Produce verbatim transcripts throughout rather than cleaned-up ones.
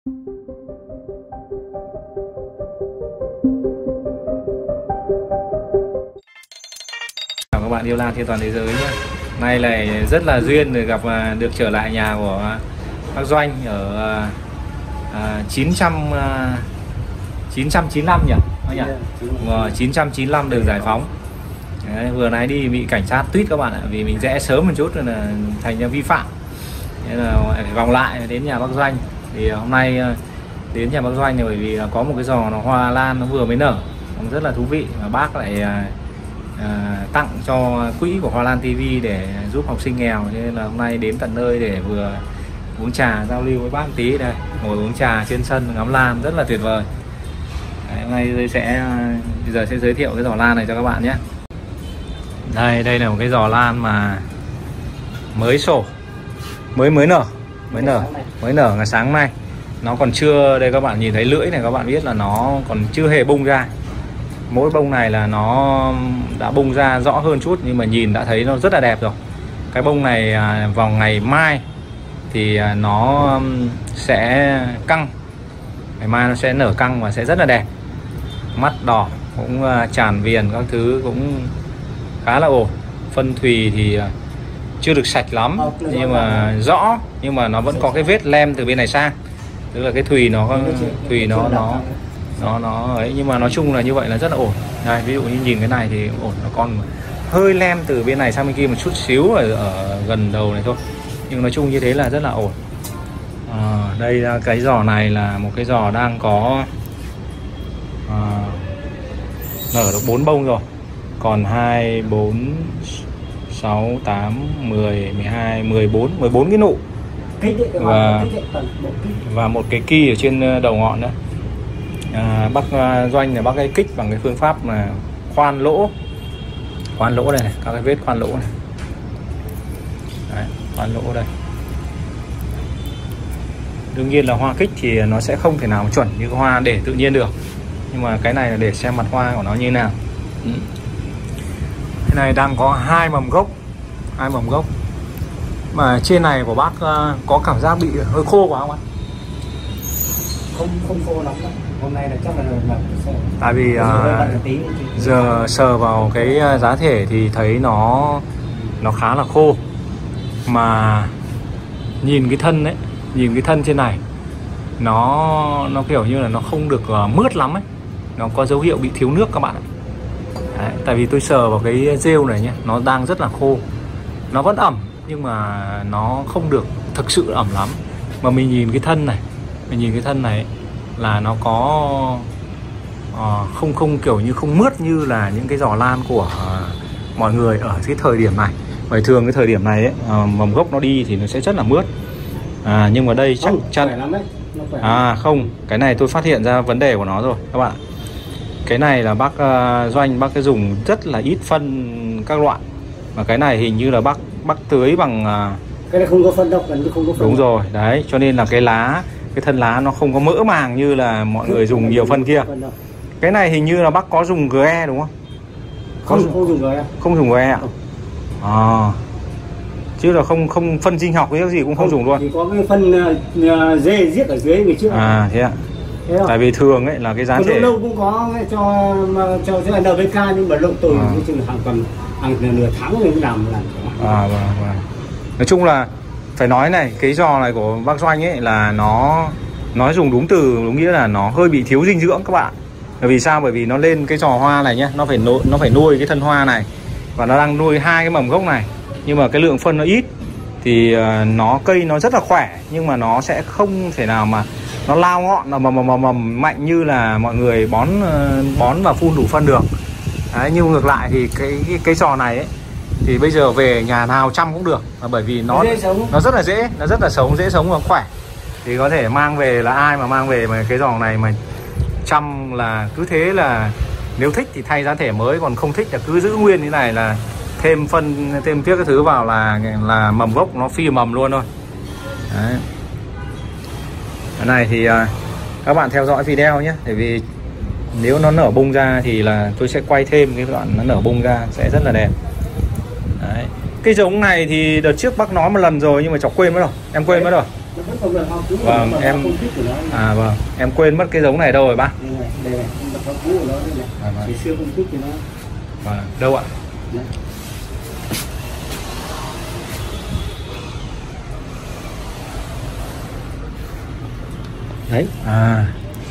Chào các bạn yêu lan trên toàn thế giới nhé. Nay này rất là duyên để gặp được trở lại nhà của bác Doanh ở à, chín trăm chín mươi lăm nhỉ? nhỉ? Ờ, chín trăm chín mươi lăm đường Giải Phóng. Đấy, vừa nãy đi bị cảnh sát tuýt các bạn ạ, vì mình rẽ sớm một chút nên là thành ra vi phạm. Nên là phải vòng lại đến nhà bác Doanh. Thì hôm nay đến nhà bác Doanh này bởi vì có một cái giò nó hoa lan nó vừa mới nở, rất là thú vị, và bác lại à, tặng cho quỹ của Hoa Lan ti vi để giúp học sinh nghèo, cho nên là hôm nay đến tận nơi để vừa uống trà giao lưu với bác một tí. Đây, ngồi uống trà trên sân ngắm lan rất là tuyệt vời. Đấy, hôm nay tôi sẽ bây giờ sẽ giới thiệu cái giò lan này cho các bạn nhé. Đây, đây là một cái giò lan mà mới sổ, mới mới nở, mới nở, mới nở ngày sáng nay. Nó còn chưa, đây các bạn nhìn thấy lưỡi này, các bạn biết là nó còn chưa hề bung ra. Mỗi bông này là nó đã bung ra rõ hơn chút, nhưng mà nhìn đã thấy nó rất là đẹp rồi. Cái bông này vào ngày mai thì nó sẽ căng, ngày mai nó sẽ nở căng và sẽ rất là đẹp. Mắt đỏ, cũng tràn viền, các thứ cũng khá là ổn. Phân thùy thì chưa được sạch lắm, nhưng mà rõ, nhưng mà nó vẫn có cái vết lem từ bên này sang, tức là cái thùy nó thùy nó nó nó nó ấy, nhưng mà nói chung là như vậy là rất là ổn. Đây, ví dụ như nhìn cái này thì ổn, nó còn hơi lem từ bên này sang bên kia một chút xíu ở, ở gần đầu này thôi, nhưng nói chung như thế là rất là ổn. À, đây là cái giò này là một cái giò đang có à, nở được bốn bông rồi, còn hai, bốn, sáu, tám, mười, mười hai, mười bốn, mười bốn cái nụ và và một cái ki ở trên đầu ngọn nữa. À, bác Doanh này bác ấy kích bằng cái phương pháp là khoan lỗ, khoan lỗ đây này, các cái vết khoan lỗ này. Đấy, khoan lỗ đây. Đương nhiên là hoa kích thì nó sẽ không thể nào chuẩn như hoa để tự nhiên được, nhưng mà cái này là để xem mặt hoa của nó như nào. Ừ. Cái này đang có hai mầm gốc, hai mầm gốc mà trên này của bác có cảm giác bị hơi khô quá không ạ? Không, không khô lắm đâu. Hôm nay là chắc là là tại vì uh, giờ sờ vào cái giá thể thì thấy nó nó khá là khô, mà nhìn cái thân đấy, nhìn cái thân trên này nó nó kiểu như là nó không được uh, mướt lắm ấy, nó có dấu hiệu bị thiếu nước các bạn ạ. Đấy, tại vì tôi sờ vào cái rêu này nhé, nó đang rất là khô, nó vẫn ẩm nhưng mà nó không được thực sự ẩm lắm. Mà mình nhìn cái thân này, mình nhìn cái thân này là nó có uh, không không kiểu như không mướt như là những cái giò lan của uh, mọi người ở cái thời điểm này. Bởi thường cái thời điểm này ấy, uh, mầm gốc nó đi thì nó sẽ rất là mướt. À, nhưng mà đây chắc chắn à không, cái này tôi phát hiện ra vấn đề của nó rồi các bạn. Cái này là bác uh, Doanh bác cái dùng rất là ít phân các loại, và cái này hình như là bác bác tưới bằng uh, cái này không có phân đâu, gần như không có phân. Đúng rồi, đấy, cho nên là cái lá, cái thân lá nó không có mỡ màng như là mọi người dùng nhiều phân kia. Cái này hình như là bác có dùng giê e đúng không? Có không, dùng, không dùng giê e. Không dùng giê e ạ? À, chứ là không không phân sinh học cái gì cũng không, không dùng luôn. Chỉ có cái phân uh, dê giết ở dưới người trước. À thế ạ. Tại vì thường ấy là cái giá thể lâu cũng có cho cho cho en vê ca, nhưng mà lâu tôi à. Chừng hàng tuần, hàng nửa tháng mình làm làm. À vâng vâng. Nói chung là phải nói này, cái giò này của bác Doanh ấy là nó nói dùng đúng từ, đúng nghĩa là nó hơi bị thiếu dinh dưỡng các bạn. Bởi vì sao? Bởi vì nó lên cái giò hoa này nhé, nó phải nuôi, nó phải nuôi cái thân hoa này, và nó đang nuôi hai cái mầm gốc này, nhưng mà cái lượng phân nó ít thì nó cây nó rất là khỏe, nhưng mà nó sẽ không thể nào mà nó lao ngọn mà mầm mầm mầm mạnh như là mọi người bón bón và phun đủ phân được. Đấy, nhưng ngược lại thì cái cái, cái giò này ấy thì bây giờ về nhà nào chăm cũng được, bởi vì nó nó rất là dễ, nó rất là sống, dễ sống và khỏe. Thì có thể mang về, là ai mà mang về mà cái giò này mà chăm là cứ thế, là nếu thích thì thay giá thể mới, còn không thích là cứ giữ nguyên như này, là thêm phân, thêm tiếc cái thứ vào là là mầm gốc nó phi mầm luôn thôi. Đấy. Cái này thì các bạn theo dõi video nhé, bởi vì nếu nó nở bung ra thì là tôi sẽ quay thêm cái đoạn nó nở bung ra, sẽ rất là đẹp. Đấy. Cái giống này thì đợt trước bác nói một lần rồi nhưng mà cháu quên mất rồi, em quên mất rồi. không được hoa cũ. Vâng, em à vâng, em quên mất cái giống này đâu rồi bác? Đây này, đây này, hoa cũ của nó đây này. À, vâng. Ngày xưa không thích thì nó. Vâng, đâu ạ? Đấy. Đấy. À.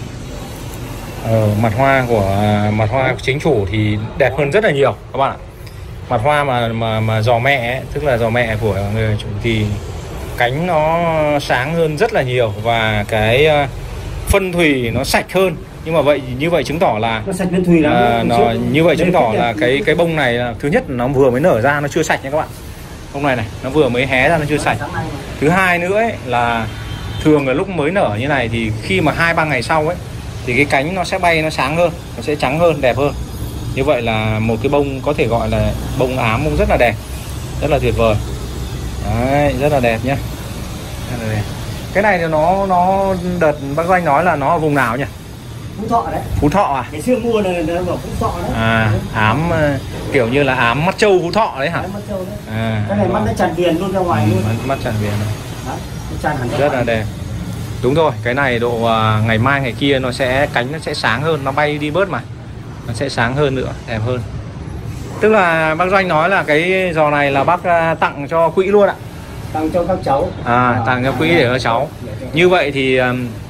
Ờ, mặt hoa của mặt hoa chính chủ thì đẹp hơn rất là nhiều các bạn ạ. Mặt hoa mà mà mà giò mẹ ấy, tức là giò mẹ của người chủ thì cánh nó sáng hơn rất là nhiều và cái phân thùy nó sạch hơn. Nhưng mà vậy như vậy chứng tỏ là nó sạch phân thùy lắm. À, nó như vậy chứng tỏ là cái cái bông này là, thứ nhất nó vừa mới nở ra nó chưa sạch nha các bạn. Bông này này nó vừa mới hé ra nó chưa sạch. Thứ hai nữa ấy, là thường là lúc mới nở như này thì khi mà hai ba ngày sau ấy thì cái cánh nó sẽ bay, nó sáng hơn, nó sẽ trắng hơn, đẹp hơn. Như vậy là một cái bông có thể gọi là bông ám, bông rất là đẹp, rất là tuyệt vời. Đấy, rất là đẹp nhá. Rất là đẹp. Cái này thì nó nó đợt bác Doanh nói là nó ở vùng nào nhỉ? Phú Thọ đấy. Phú Thọ à? Ngày xưa mua này nó ở Phú Thọ đấy. À, ám kiểu như là ám mắt trâu Phú Thọ đấy hả? Mắt trâu đấy. À, cái này mắt nó tràn viền luôn ra ngoài ừ, luôn. Mắt, mắt tràn viền này. Đấy, tràn hẳn ra Rất ngoài. là đẹp. Đúng rồi, cái này độ uh, ngày mai ngày kia nó sẽ cánh nó sẽ sáng hơn, nó bay đi bớt mà. Nó sẽ sáng hơn nữa, đẹp hơn. Tức là bác Doanh nói là cái giò này là bác uh, tặng cho quỹ luôn ạ. Tặng cho các cháu. À, à tặng cho quỹ để cho cháu. Như vậy thì uh,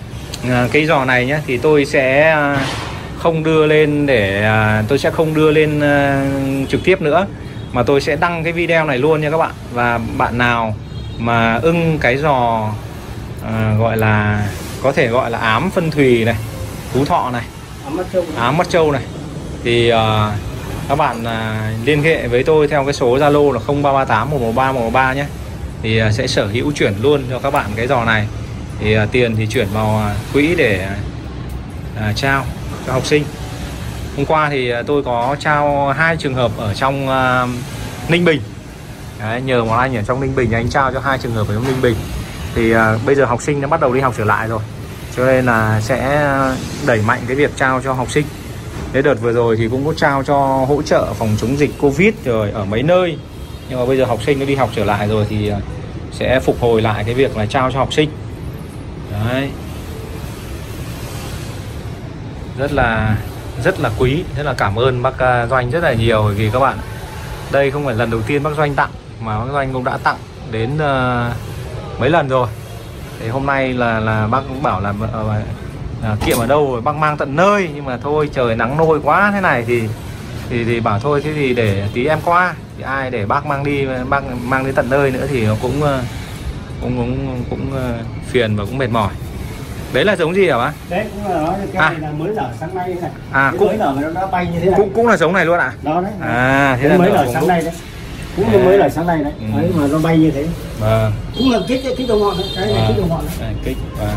cái giò này nhé thì tôi sẽ uh, không đưa lên để uh, tôi sẽ không đưa lên uh, trực tiếp nữa, mà tôi sẽ đăng cái video này luôn nha các bạn. Và bạn nào mà ưng cái giò À, gọi là có thể gọi là ám phân thùy này, Phú Thọ này, ám mắt trâu này, ám mắt trâu này thì uh, các bạn uh, liên hệ với tôi theo cái số Zalo là không ba ba tám một một ba một một ba nhé. Thì uh, sẽ sở hữu chuyển luôn cho các bạn cái giò này. Thì uh, tiền thì chuyển vào uh, quỹ để uh, trao cho học sinh. Hôm qua thì uh, tôi có trao hai trường hợp ở trong uh, Ninh Bình. Đấy, nhờ một anh ở trong Ninh Bình, anh trao cho hai trường hợp ở trong Ninh Bình. Thì uh, bây giờ học sinh đã bắt đầu đi học trở lại rồi, cho nên là sẽ đẩy mạnh cái việc trao cho học sinh. Cái đợt vừa rồi thì cũng có trao cho hỗ trợ phòng chống dịch Covid rồi ở mấy nơi. Nhưng mà bây giờ học sinh nó đi học trở lại rồi thì uh, sẽ phục hồi lại cái việc là trao cho học sinh. Đấy. Rất là rất là quý, rất là cảm ơn bác uh, Doanh rất là nhiều. Bởi vì các bạn, đây không phải lần đầu tiên bác Doanh tặng, mà bác Doanh cũng đã tặng đến uh, mấy lần rồi. Thì hôm nay là là bác cũng bảo là à, kiệm ở đâu rồi bác mang tận nơi, nhưng mà thôi trời nắng nôi quá thế này thì thì thì bảo thôi thế thì để tí em qua, thì ai để bác mang đi, bác mang đến tận nơi nữa thì nó cũng cũng cũng cũng phiền và cũng mệt mỏi. Đấy là giống gì hả bác? Đấy cũng là nó, cái à. này là mới nở sáng nay này. À, cái cũng mới nở mà nó đã bay như thế này. Cũng cũng là giống này luôn ạ? À? Đó đấy. À, thế cũng là mới nở cũng sáng cũng... nay đấy. Cũng à. mới nở sáng nay đấy. Ừ. Đấy mà nó bay như thế. Vâng. Cũng là kích kích đầu ngọn đấy. Cái này kích đầu ngọn đấy. Kích và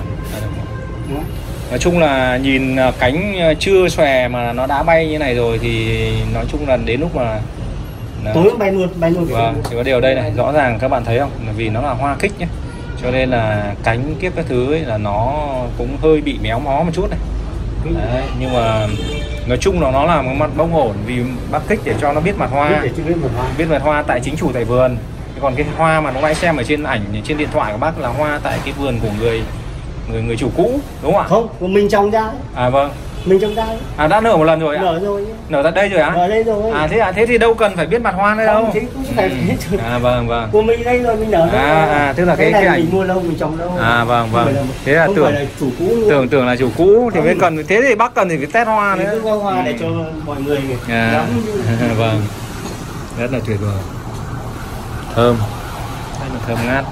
nói chung là nhìn cánh chưa xòe mà nó đã bay như này rồi thì nói chung là đến lúc mà tối cũng bay luôn, bay luôn. Vâng, thì có điều đây này, rõ ràng các bạn thấy không, là vì nó là hoa kích nhé, cho nên là cánh kiếp các thứ ấy là nó cũng hơi bị méo mó một chút này. Đấy, nhưng mà nói chung là nó là một mặt bông ổn, vì bác kích để cho nó biết mặt hoa, biết, để biết mặt hoa, biết mặt hoa tại chính chủ tại vườn. Còn cái hoa mà nó nãy xem ở trên ảnh trên điện thoại của bác là hoa tại cái vườn của người người người chủ cũ, đúng không ạ? Không, của mình trồng ra. À vâng. Mình trồng ra. À đã nở một lần rồi ạ? Nở rồi. Nở ra đây rồi á? Nở đây rồi. À thế à, thế thì đâu cần phải biết mặt hoa nữa đâu. Không, thế cũng phải ừ. À vâng vâng. Của mình đây rồi, mình nở đây. À, à tức là cái cái, cái ảnh mình mua lâu mình trồng đâu. À vâng vâng. Là, thế là không tưởng phải là chủ cũ luôn. Tưởng tưởng là chủ cũ thì mới cần, thế thì bác cần thì phải test hoa nữa. Cứ hoa ừ. để cho mọi người à. Vâng. Rất là tuyệt vời. Thơm. Rất là thơm ngát.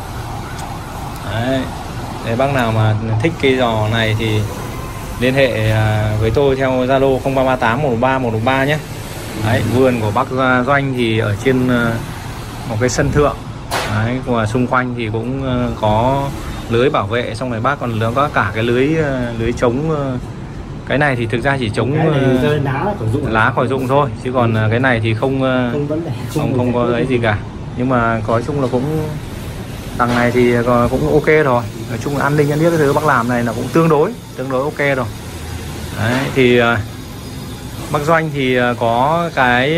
Đấy. Để bác nào mà thích cây giò này thì liên hệ với tôi theo Zalo không ba ba tám một ba một ba nhé. Đấy, vườn của bác Doanh thì ở trên một cái sân thượng. Đấy, và xung quanh thì cũng có lưới bảo vệ, xong rồi bác còn nó có cả cái lưới lưới chống. Cái này thì thực ra chỉ chống lá khỏi dụng, lá khỏi dụng thôi, chứ còn cái này thì không không vấn đề, không, không, không có ấy gì cả. Nhưng mà có chung là cũng đằng này thì cũng ok rồi. Nói chung là an ninh ăn biết cái thứ bác làm này là cũng tương đối tương đối ok rồi. Đấy, thì bác Doanh thì có cái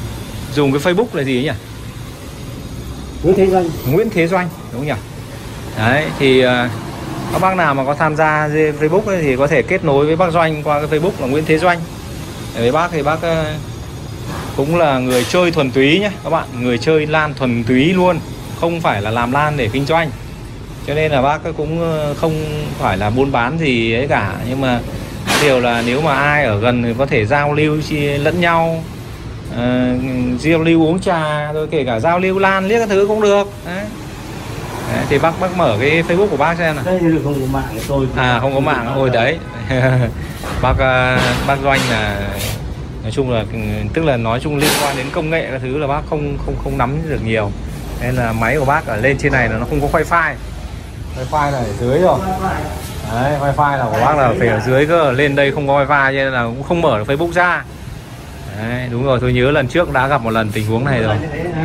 dùng cái Facebook là gì ấy nhỉ? Nguyễn Thế Doanh. Nguyễn Thế Doanh đúng không nhỉ? Đấy thì uh, các bác nào mà có tham gia Facebook ấy, thì có thể kết nối với bác Doanh qua cái Facebook là Nguyễn Thế Doanh. Với bác thì bác uh, cũng là người chơi thuần túy nhé các bạn, người chơi lan thuần túy luôn, không phải là làm lan để kinh doanh. Cho nên là bác cũng không phải là buôn bán gì ấy cả. Nhưng mà điều là nếu mà ai ở gần thì có thể giao lưu lẫn nhau, uh, giao lưu uống trà, rồi kể cả giao lưu lan liếc các thứ cũng được. Đấy. Đấy, thì bác bác mở cái Facebook của bác xem nào. Đây không có mạng của tôi. À không có mạng thôi đấy. bác bác Doanh là nói chung là tức là nói chung liên quan đến công nghệ các thứ là bác không không không nắm được nhiều. Nên là máy của bác ở lên trên này là nó không có wifi. Wifi là ở dưới rồi. Đấy, wifi là của bác là phải ở dưới cơ, lên đây không có wifi cho nên là cũng không mở được Facebook ra. Đấy, đúng rồi, tôi nhớ lần trước đã gặp một lần tình huống này rồi.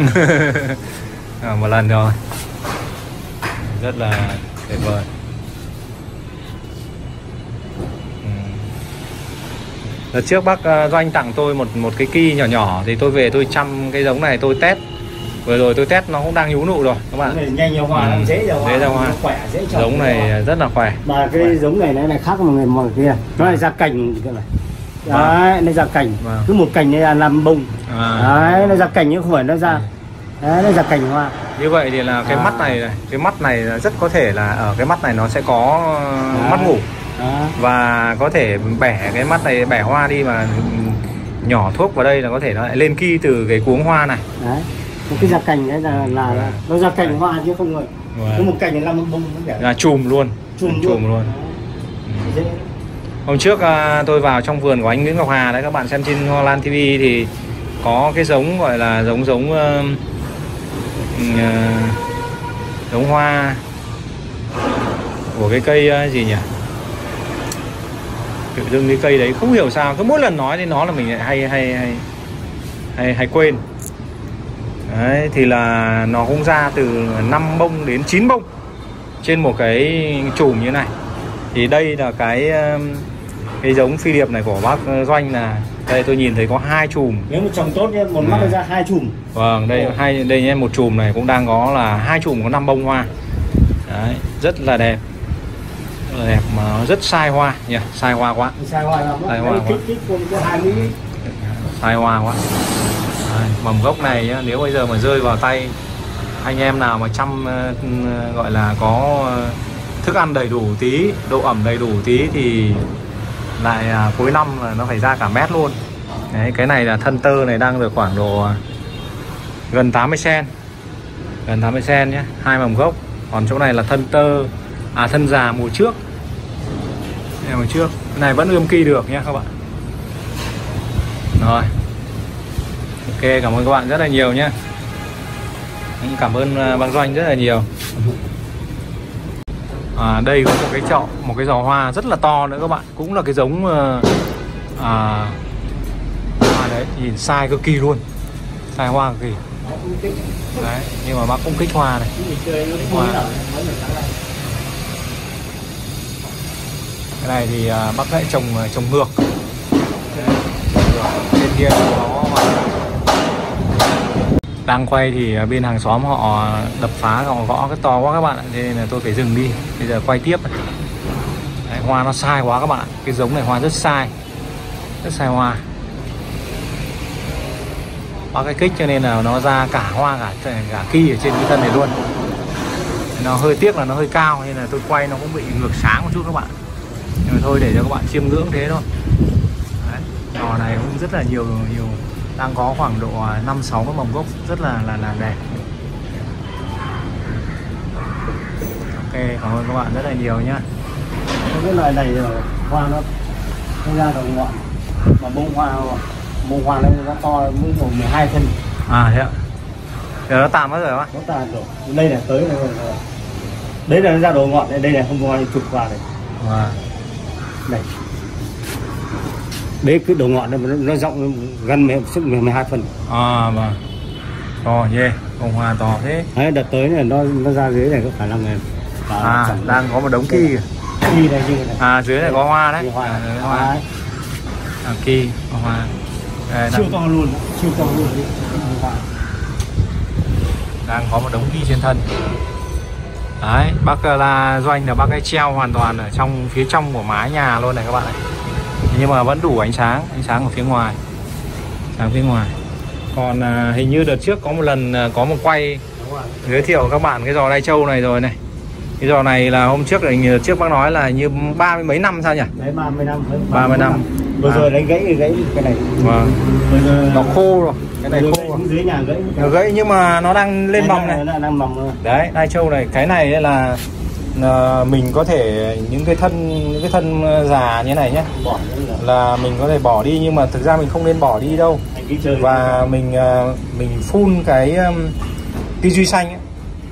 À, một lần rồi. Rất là tuyệt vời. Đợt trước bác Doanh tặng tôi một một cái ki nhỏ nhỏ thì tôi về tôi chăm cái giống này tôi test. Vừa rồi tôi test nó cũng đang nhú nụ rồi các bạn. Nhanh ra hoa, ừ. dễ ra hoa, dễ ra hoa. Khỏe, dễ trồng. Giống này rất là khỏe. Mà cái đấy. Giống này nó này khác với mọi người mọi kia. Nó này ra cành cái này. Đấy, nó ra cành. Vâng. Cứ một cành này là làm bông. À. Đấy, nó ra cành nhưng không phải nó ra. Đấy, nó ra cành hoa. Như vậy thì là cái à. mắt này, cái mắt này rất có thể là ở cái mắt này nó sẽ có à. mắt ngủ. À. Và có thể bẻ cái mắt này, bẻ hoa đi mà nhỏ thuốc vào đây là có thể nó lại lên ki từ cái cuống hoa này. Đấy. Cái ra cành đấy là, là, là nó ra cành hoa chứ không rồi. Có một cành là một bông là chùm luôn. Chùm, chùm luôn. luôn. Ừ. Hôm trước à, tôi vào trong vườn của anh Nguyễn Ngọc Hà đấy, các bạn xem trên Hoa Lan ti vi thì có cái giống gọi là giống giống uh, uh, giống hoa của cái cây uh, gì nhỉ? Tự dưng cái cây đấy không hiểu sao cứ mỗi lần nói đến nó là mình lại hay hay hay hay, hay quên. Đấy, thì là nó cũng ra từ năm bông đến chín bông trên một cái chùm như này. Thì đây là cái cái giống phi điệp này của bác Doanh là đây tôi nhìn thấy có hai chùm. Nếu mà trồng tốt nhé, một mắt ra hai chùm. Vâng, đây Ồ. hai đây nhé, một chùm này cũng đang có là hai chùm có năm bông hoa. Đấy, rất là đẹp. Rất là đẹp mà nó rất sai hoa nhỉ, sai hoa quá. Sai hoa lắm. Sai hoa quá. Sai hoa quá. Đấy, mầm gốc này nhá, nếu bây giờ mà rơi vào tay anh em nào mà chăm uh, gọi là có uh, thức ăn đầy đủ tí, độ ẩm đầy đủ tí thì lại uh, cuối năm là nó phải ra cả mét luôn. Đấy, cái này là thân tơ này đang được khoảng độ uh, gần tám mươi xen, gần tám mươi xen nhé, hai mầm gốc. Còn chỗ này là thân tơ, à thân già mùa trước, mùa trước. Cái này vẫn ươm ki được nhé các bạn. Rồi. Ok, cảm ơn các bạn rất là nhiều nhé. Cảm ơn bác Doanh rất là nhiều. À, đây có một cái chậu, một cái giò hoa rất là to nữa các bạn. Cũng là cái giống à, hoa đấy, nhìn sai cực kỳ luôn. Sai hoa cực kỳ. Đấy, nhưng mà bác cũng kích hoa này. Hoa. Cái này thì à, bác lại trồng trồng ngược. Bên kia có đang quay thì bên hàng xóm họ đập phá, họ gõ cái to quá các bạn ạ, thế nên là tôi phải dừng đi. Bây giờ quay tiếp. Đấy, hoa nó sai quá các bạn ạ. Cái giống này hoa rất sai, rất sai hoa. Có cái kích cho nên là nó ra cả hoa cả cả ki ở trên cái thân này luôn. Nó hơi tiếc là nó hơi cao nên là tôi quay nó cũng bị ngược sáng một chút các bạn. Nhưng mà thôi để cho các bạn chiêm ngưỡng thế thôi. Đấy, giò này cũng rất là nhiều nhiều đang có khoảng độ năm sáu cái mầm gốc rất là là là đẹp. Ok, cảm ơn các bạn rất là nhiều nhá. Cái loại này hoa nó nó ra đầu ngọn mà bông hoa bông hoa này nó to mới một mười hai phân. À thế ạ. Giờ nó tàn mất rồi bác. Nó tàn rồi. Đây là tới rồi. Đấy là nó ra đầu ngọn đây, đây là không hoa chụp vào này. Wow. Đây. Đấy cái đầu ngọn này nó, nó rộng gần sức mười hai phân. À vâng. To yeah, bông hoa to thế. Đấy, đợt tới này nó nó ra dưới này có khả năng này. À, đang có một đống ki kìa. Ki này, ki này. À dưới này có hoa đấy. Hoa. À, đấy, hoa. À, ki, có hoa. Đây, siêu đang... to luôn, siêu to luôn đấy. Đang có một đống ki trên thân. Đấy, bác là Doanh là bác ấy treo hoàn toàn ở trong phía trong của mái nhà luôn này các bạn này. Nhưng mà vẫn đủ ánh sáng, ánh sáng ở phía ngoài, sáng phía ngoài. Còn à, hình như đợt trước có một lần à, có một quay giới thiệu các bạn cái giò Lai Châu này rồi này. Cái giò này là hôm trước là đợt trước bác nói là như ba mươi mấy năm sao nhỉ? Đấy ba mươi năm. ba mươi năm. Vừa rồi đánh gãy gãy cái này. Vâng. Giờ... Nó khô rồi. Cái này khô rồi. Dưới nhà gãy. Nó gãy nhưng mà nó đang lên mầm này. Nó đang mầm rồi. Đấy, Lai Châu này, cái này là là mình có thể những cái thân những cái thân già như này nhé, là mình có thể bỏ đi, nhưng mà thực ra mình không nên bỏ đi đâu. Và mình mình phun cái tư duy xanh ấy,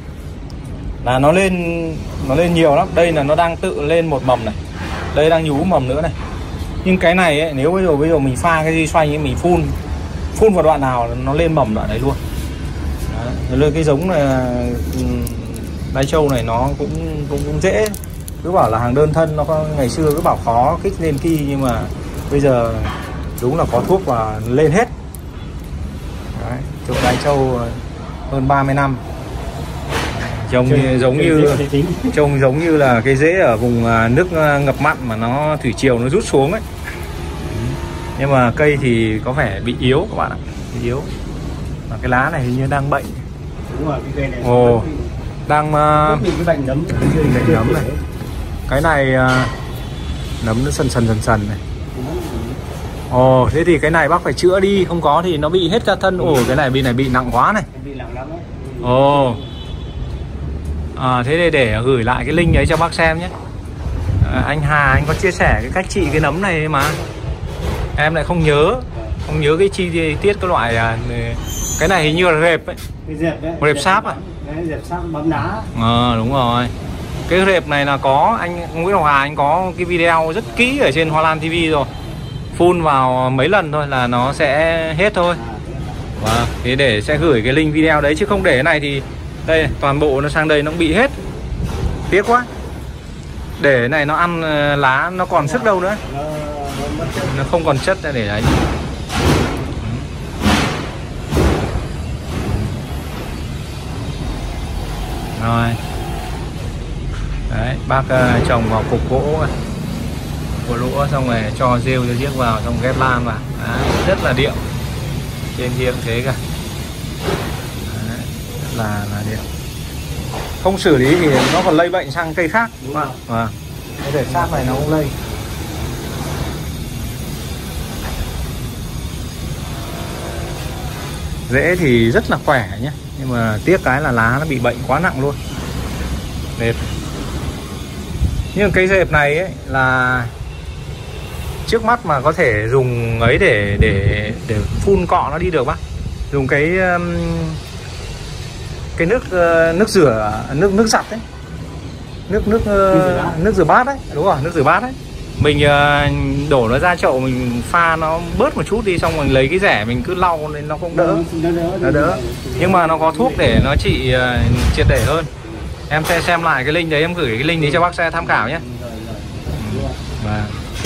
là nó lên nó lên nhiều lắm. Đây là nó đang tự lên một mầm này, đây đang nhú mầm nữa này. Nhưng cái này ấy, nếu bây giờ bây giờ mình pha cái duy xoanh ấy, mình phun phun vào đoạn nào nó lên mầm đoạn đấy luôn. Đấy, cái giống này Lai Châu này nó cũng, cũng cũng dễ. Cứ bảo là hàng đơn thân, nó có ngày xưa cứ bảo khó kích lên ki, nhưng mà bây giờ đúng là có thuốc và lên hết. Đấy, trồng Lai Châu hơn ba mươi năm. Trông như, giống như trông giống như là cái rễ ở vùng nước ngập mặn mà nó thủy triều nó rút xuống ấy. Nhưng mà cây thì có vẻ bị yếu các bạn ạ, bị yếu. Và cái lá này hình như đang bệnh. Đúng rồi, cái cây này. Ồ, đang uh, cái bệnh nấm, bệnh nấm này. Cái này uh, nấm nó sần sần sần sần này. Ồ, thế thì cái này bác phải chữa đi, không có thì nó bị hết cả thân. Ồ, cái này bị này bị nặng quá này. Ồ. À, thế để, để gửi lại cái link ấy cho bác xem nhé. À, anh Hà anh có chia sẻ cái cách trị cái nấm này mà em lại không nhớ, không nhớ cái chi tiết cái loại à, cái này hình như là rệp ấy. Cái rệp đấy. Rệp sáp à? Đấy, rệp sáp bấm đá. Ờ, à, đúng rồi. Cái rệp này là có anh Nguyễn Ngọc Hà anh có cái video rất kỹ ở trên Hoa Lan ti vi rồi. Phun vào mấy lần thôi là nó sẽ hết thôi. Và thế để sẽ gửi cái link video đấy, chứ không để cái này thì đây toàn bộ nó sang đây nó cũng bị hết. Tiếc quá. Để cái này nó ăn lá nó còn sức đâu nữa. Nó không còn chất ra để đấy. Rồi. Đấy, bác uh, trồng vào cục gỗ này. Của lũa xong rồi cho rêu cho chiếc vào, xong ghép lan vào. Đấy, rất là điệu. Trên kia cũng thế cả. Đấy, rất là là điệu. Không xử lý thì nó còn lây bệnh sang cây khác. Đúng không? À, cái rệp sáp này nó cũng lây. Rễ thì rất là khỏe nhé, nhưng mà tiếc cái là lá nó bị bệnh quá nặng luôn. Rệp. Nhưng cái rệp này ấy là trước mắt mà có thể dùng ấy để để để phun cọ nó đi được bác. Dùng cái cái nước nước rửa nước nước giặt ấy, nước nước nước rửa bát đấy, đúng rồi, nước rửa bát đấy. Mình đổ nó ra chậu, mình pha nó bớt một chút đi, xong mình lấy cái rẻ mình cứ lau nên nó cũng đỡ, nó đỡ. Nhưng mà nó có thuốc để nó trị triệt để hơn. Em sẽ xem lại cái link đấy, em gửi cái link đấy cho bác sẽ tham khảo nhé. Và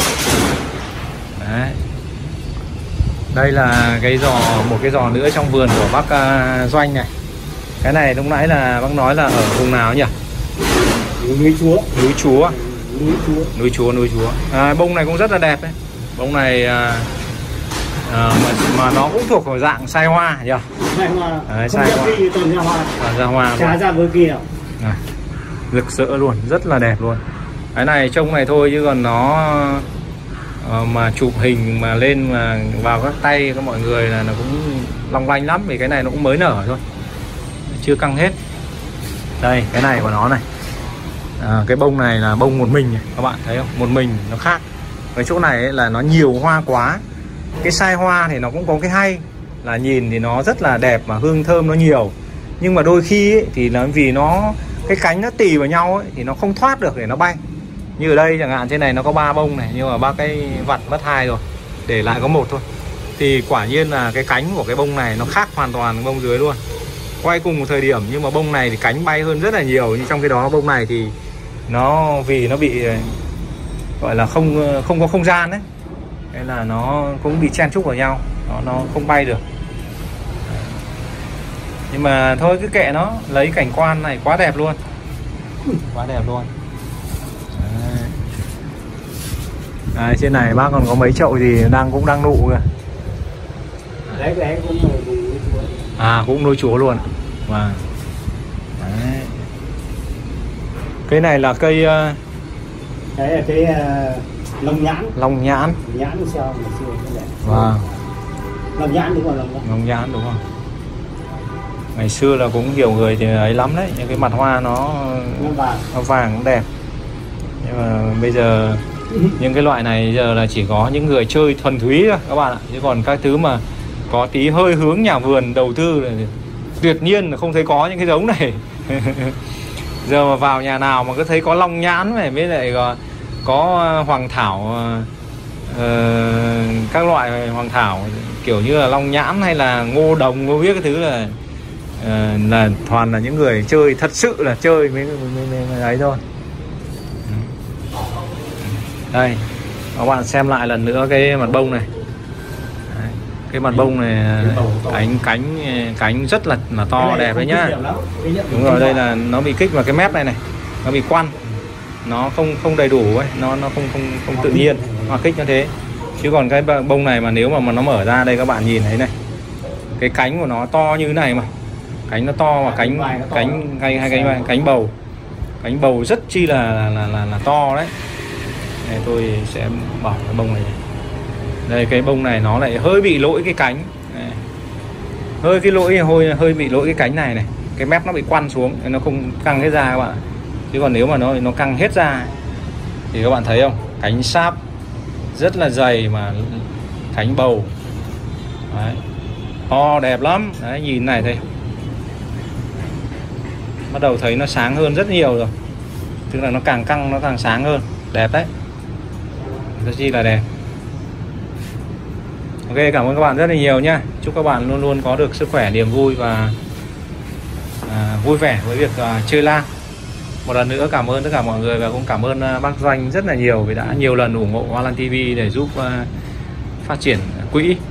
đấy, đây là cái giò, một cái giò nữa trong vườn của bác uh, Doanh này. Cái này lúc nãy là bác nói là ở vùng nào nhỉ? Núi Chúa. Núi Chúa. Núi Chúa. Núi Chúa, núi Chúa. À, bông này cũng rất là đẹp đấy. Bông này à, à, mà, mà nó cũng thuộc vào dạng sai hoa nhỉ? Sai hoa. Đấy, sai hoa. Tuần ra hoa. À, ra hoa. Chả ra với kia nào. À, rực rỡ luôn, rất là đẹp luôn. Cái này trông này thôi chứ còn nó à, mà chụp hình mà lên mà vào các tay của mọi người là nó cũng long lanh lắm, vì cái này nó cũng mới nở thôi, chưa căng hết. Đây cái này của nó này, à, cái bông này là bông một mình này, các bạn thấy không? Một mình nó khác. Cái chỗ này ấy là nó nhiều hoa quá. Cái sai hoa thì nó cũng có cái hay là nhìn thì nó rất là đẹp mà hương thơm nó nhiều. Nhưng mà đôi khi ấy, thì nó vì nó cái cánh nó tì vào nhau ấy, thì nó không thoát được để nó bay. Như ở đây chẳng hạn, trên này nó có ba bông này, nhưng mà ba cái vặt mất hai rồi, để lại có một thôi. Thì quả nhiên là cái cánh của cái bông này nó khác hoàn toàn với bông dưới luôn. Quay cùng một thời điểm nhưng mà bông này thì cánh bay hơn rất là nhiều. Nhưng trong cái đó bông này thì nó vì nó bị gọi là không không có không gian đấy, nên là nó cũng bị chen chúc vào nhau, nó nó không bay được. Nhưng mà thôi cứ kệ nó, lấy cảnh quan này quá đẹp luôn. quá đẹp luôn. Đấy. Đấy, trên này bác còn có mấy chậu gì đang cũng đang nụ kìa. Đấy, cái đấy cũng là nuôi chúa. À, cũng nuôi chúa luôn. Và đấy. Cây này là cây uh... Đấy là cái uh, long nhãn. Long nhãn. Nhãn sao ngày xưa cái này. Wow. Long nhãn đúng không? Long nhãn. Long nhãn đúng không? Ngày xưa là cũng nhiều người thì ấy lắm đấy, những cái mặt hoa nó nó vàng, nó vàng cũng đẹp. Nhưng mà bây giờ những cái loại này giờ là chỉ có những người chơi thuần túy thôi các bạn ạ. Chứ còn các thứ mà có tí hơi hướng nhà vườn đầu tư là tuyệt nhiên là không thấy có những cái giống này. Giờ mà vào nhà nào mà cứ thấy có long nhãn này với lại có, có hoàng thảo, uh, các loại hoàng thảo kiểu như là long nhãn hay là ngô đồng ngô biết cái thứ là uh, là toàn là những người chơi thật sự là chơi mới, mới, mới, mới ấy thôi. Đây các bạn xem lại lần nữa cái mặt bông này. Đấy, cái mặt bông này cánh cánh cánh rất là là to đẹp đấy nhá. Đúng rồi, đây là nó bị kích vào cái mép này này, nó bị quăn, nó không không đầy đủ ấy, nó nó không không không tự nhiên hoa kích như thế. Chứ còn cái bông này mà nếu mà, mà nó mở ra đây các bạn nhìn thấy này, cái cánh của nó to như thế này mà, cánh nó to và cánh cánh hay hai cánh cánh bầu, cánh bầu rất chi là là là, là, là to đấy. Đây, tôi sẽ bỏ cái bông này. Đây cái bông này nó lại hơi bị lỗi cái cánh này. Hơi cái lỗi hơi hơi bị lỗi cái cánh này này, cái mép nó bị quăn xuống nó không căng hết ra các bạn. Chứ còn nếu mà nó nó căng hết ra thì các bạn thấy không, cánh sáp rất là dày mà cánh bầu đấy, to đẹp lắm đấy, nhìn này thấy bắt đầu thấy nó sáng hơn rất nhiều rồi, tức là nó càng căng nó càng sáng hơn, đẹp đấy, rất chi là đẹp. Ok, cảm ơn các bạn rất là nhiều nhá. Chúc các bạn luôn luôn có được sức khỏe, niềm vui và à, vui vẻ với việc à, chơi lan. Một lần nữa cảm ơn tất cả mọi người và cũng cảm ơn uh, bác Doanh rất là nhiều vì đã nhiều lần ủng hộ Hoa Lan ti vi để giúp uh, phát triển quỹ.